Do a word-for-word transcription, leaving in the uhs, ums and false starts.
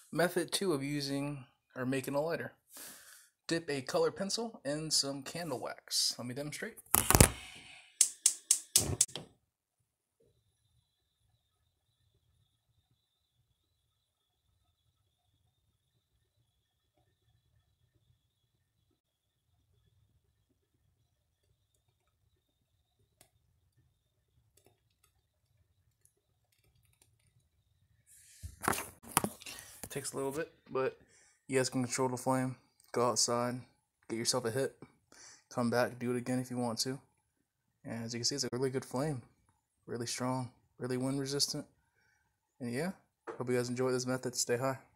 Method two of using or making a lighter. Dip a colored pencil in some candle wax. Let me demonstrate. Takes a little bit, but you guys can control the flame. Go outside, get yourself a hit, come back, do it again if you want to. And as you can see, it's a really good flame, really strong, really wind resistant. And yeah, hope you guys enjoy this method. Stay high.